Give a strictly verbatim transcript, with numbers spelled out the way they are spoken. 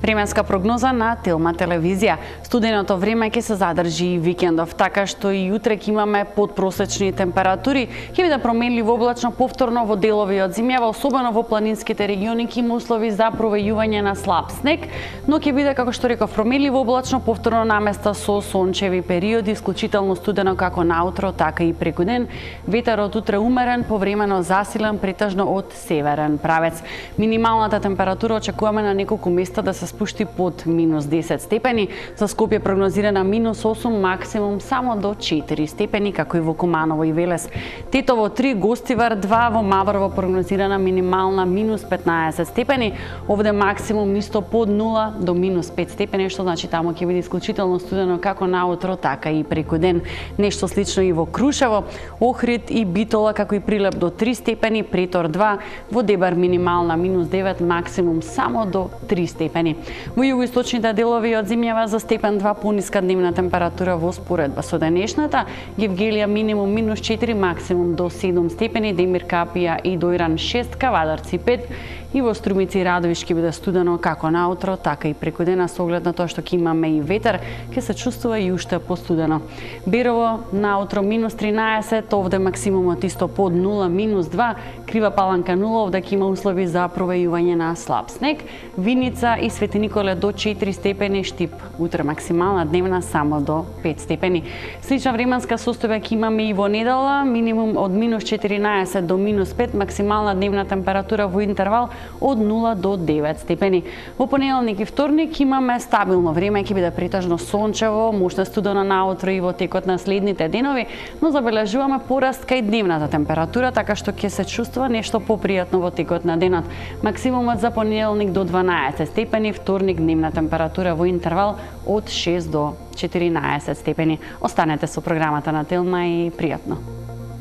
Временска прогноза на Телма телевизија. Студеното време ќе се задржи и викендов, така што и утре ќе имаме подпросечни температури. Ќе биде променливо облачно повторно во делови од зимјава, особено во планинските региони ќе има услови за провејување на слаб снег, но ќе биде, како што реков, променливо облачно повторно наместа со сончеви периоди, исклучително студено како наутро, така и преку ден. Ветерот утре умерен, повремено засилен, претежно од северен правец. Минималната температура очекуваме на неколку места да се спушти под минус десет степени. За Скопје прогнозирана минус осум, максимум само до четири степени, како и во Куманово и Велес. Тетово три, Гостивар два, во Маврово прогнозирана минимална минус петнаесет степени. Овде максимум исто под нула до минус пет степени, што значи таму ќе биде исклучително студено како наутро, така и преку ден. Нешто слично и во Крушево, Охрид и Битола, како и Прилеп до три степени, Претор два, во Дебар минимална минус девет, максимум само до три степени. Во југоисточните делови од зимјава за степен два пониска дневна температура во споредба со денешната, Гевгелија минимум минус четири, максимум до седум степени, Демир Капија и Дојран шест, Кавадарци пет, и во Струмици и Радовиш ќе биде студено како наутро, така и преку дена, со оглед на тоа што ќе имаме и ветер, ќе се чувствува и уште постудено. Берово наутро минус тринаесет, овде максимумот исто под нула, минус два, Крива Паланка нула, овде ќе има услови за провејување на слаб снег, Виница и Свети Николе до четири степени, Штип утре максимална дневна само до пет степени. Слична временска состојба ќе имаме и во недела, минимум од минус четиринаесет до минус пет, максимална дневна температура во интервал од нула до девет степени. Во понеделник и вторник имаме стабилно време, ќе биде претежно сончево, можна студена наутро и во текот на следните денови, но забележуваме пораст кај дневната температура, така што ќе се чувствува нешто попријатно во текот на денот. Максимумот за понеделник до дванаесет степени, вторник дневна температура во интервал од шест до четиринаесет степени. Останете со програмата на Телма и пријатно.